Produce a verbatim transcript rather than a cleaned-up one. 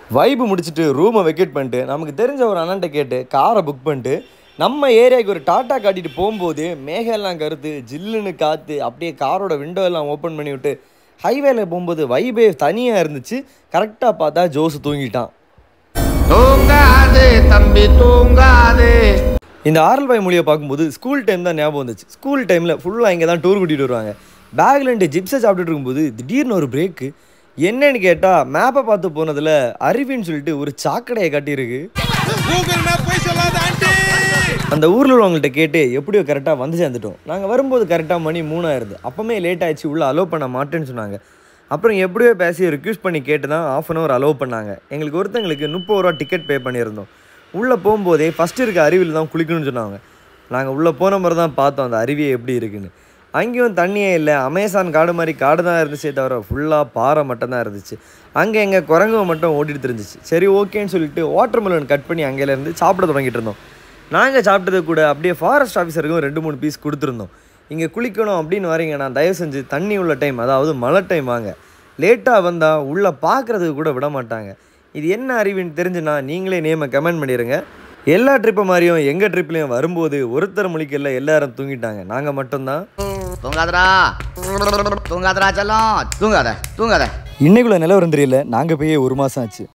வைப்பு முடிச்சுட்டு ரூமை வெக்கேட் பண்ணிட்டு நமக்கு தெரிஞ்ச ஒரு அண்ணன்ட்ட கேட்டு காரை புக் பண்ணிட்டு நம்ம ஏரியாவுக்கு ஒரு டாட்டா காட்டிட்டு போகும்போது மேகம் எல்லாம் கருத்து ஜில்லுன்னு காற்று அப்படியே காரோட விண்டோ எல்லாம் ஓப்பன் பண்ணி விட்டு ஹைவேல போகும்போது வைபே தனியாக இருந்துச்சு. கரெக்டாக பார்த்தா ஜோஸ் தூங்கிட்டான். தூங்காதே தம்பி தூங்காதே. இந்த ஆர்எல் பாய் மொழியை பார்க்கும்போது ஸ்கூல் டைம் தான் ஞாபகம் வந்துச்சு. ஸ்கூல் டைமில் ஃபுல்லாக இங்கே தான் டூர் கூட்டிகிட்டு வருவாங்க. பேக்கில் ரெண்டு ஜிப்ஸை சாப்பிட்டுட்டு இருக்கும்போது திடீர்னு ஒரு பிரேக்கு. என்னன்னு கேட்டால் மேப்பை பார்த்து போனதில் அருவின்னு சொல்லிட்டு ஒரு சாக்கடையை காட்டியிருக்கு. அந்த ஊரில் உள்ளவங்கள்ட்ட கேட்டு எப்படியோ கரெக்டாக வந்து சேர்ந்துட்டோம். நாங்கள் வரும்போது கரெக்டாக மணி மூணாயிருது. அப்போமே லேட் ஆகிடுச்சு, உள்ளே அலோவ் பண்ண மாட்டேன்னு சொன்னாங்க. அப்புறம் எப்படியோ பேசி ரிக்வெஸ்ட் பண்ணி கேட்டு தான் ஆஃப் அன் ஹவர் அலோவ் பண்ணாங்க. எங்களுக்கு ஒருத்தங்களுக்கு முப்பது ரூபா டிக்கெட் பே பண்ணியிருந்தோம். உள்ளே போகும்போதே ஃபஸ்ட்டு இருக்க அருவியில் தான் குளிக்கணும்னு சொன்னாங்க. நாங்கள் உள்ளே போன மாதிரி தான் பார்த்தோம் அந்த அருவியை எப்படி இருக்குன்னு. அங்கேயும் தண்ணியே இல்லை, அமேசான் காடு மாதிரி காடு தான் இருந்துச்சே தவிர ஃபுல்லாக பாறை மட்டும் தான் இருந்துச்சு. அங்கே எங்கள் குரங்கு மட்டும் ஓட்டிகிட்டு இருந்துச்சு. சரி ஓகேன்னு சொல்லிட்டு வாட்டர் மெலன் கட் பண்ணி அங்கேலேருந்து சாப்பிட தொடங்கிட்டு இருந்தோம். நாங்கள் சாப்பிட்டது கூட அப்படியே ஃபாரஸ்ட் ஆஃபீஸருக்கும் ரெண்டு மூணு பீஸ் கொடுத்துருந்தோம். இங்கே குளிக்கணும் அப்படின்னு வரீங்கன்னா தயவு செஞ்சு தண்ணி உள்ள டைம், அதாவது மழை டைம் வாங்க. லேட்டாக வந்தால் உள்ளே பார்க்குறதுக்கு கூட விட மாட்டாங்க. இது என்ன அருவின்னு தெரிஞ்சுன்னா நீங்களே நேமை கமெண்ட் பண்ணிடுங்க. எல்லா ட்ரிப்பை மாதிரியும் எங்கள் ட்ரிப்லேயும் வரும்போது ஒருத்தர் மொழிக்கல்ல எல்லாரும் தூங்கிட்டாங்க. நாங்கள் மட்டும்தான் தூங்காதடா தூங்காதடா செல்லம் தூங்காத தூங்காத. இன்னைக்குள்ள நிலவரம் தெரியல. நாங்கள் போய் ஒரு மாதம் ஆச்சு.